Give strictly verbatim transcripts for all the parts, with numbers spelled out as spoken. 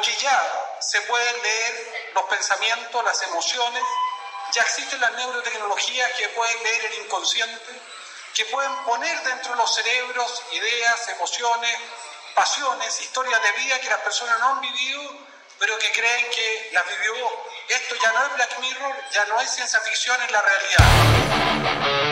porque ya se pueden leer los pensamientos, las emociones, ya existen las neurotecnologías que pueden leer el inconsciente, que pueden poner dentro de los cerebros ideas, emociones, pasiones, historias de vida que las personas no han vivido, pero que creen que las vivió. Esto ya no es Black Mirror, ya no es ciencia ficción, es la realidad.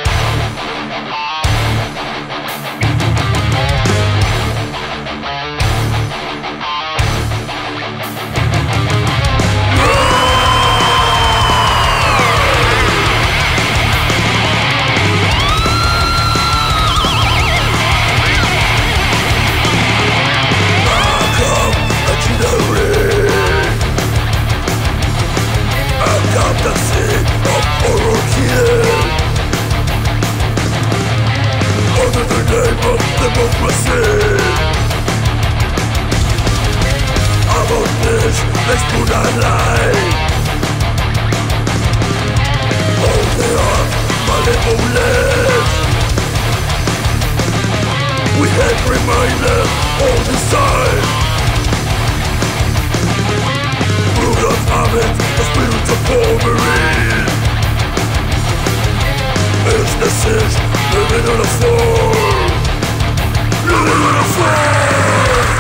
We have reminded all this time. Root of habit, the spirit of Wolverine. It's the siege, living on a floor. Living on a floor.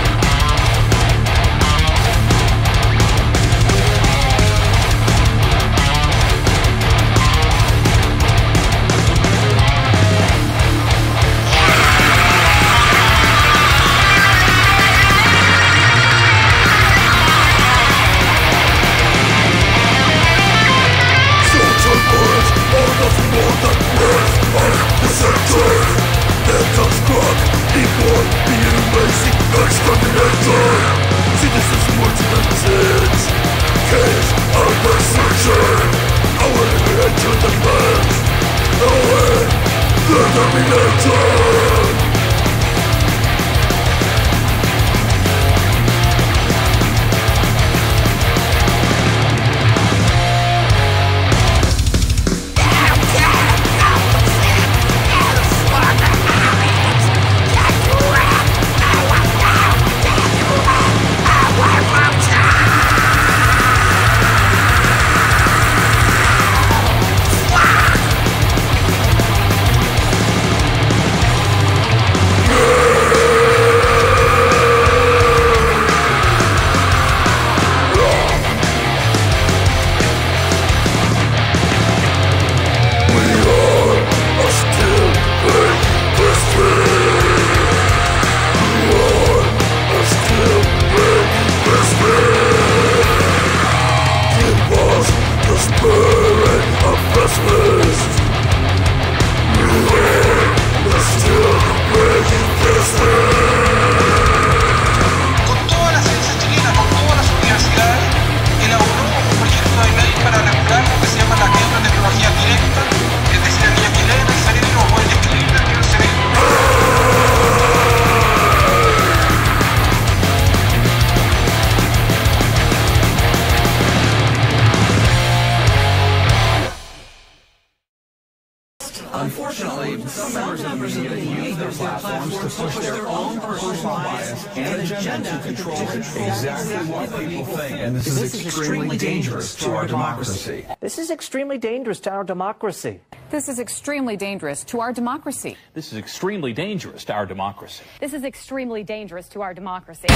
Unfortunately, some members of the media use their platforms to push their own personal bias and agenda to control exactly what people think. And this is extremely dangerous to our democracy. This is extremely dangerous to our democracy. This is extremely dangerous to our democracy. This is extremely dangerous to our democracy. This is extremely dangerous to our democracy.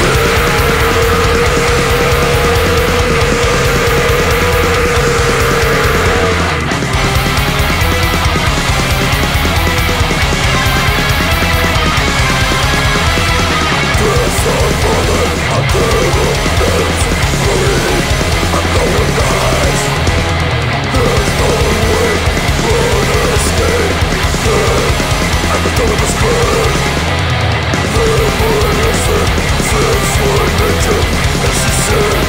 Necessary.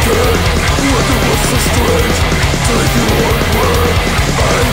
Weapon was so strange, taking one breath. I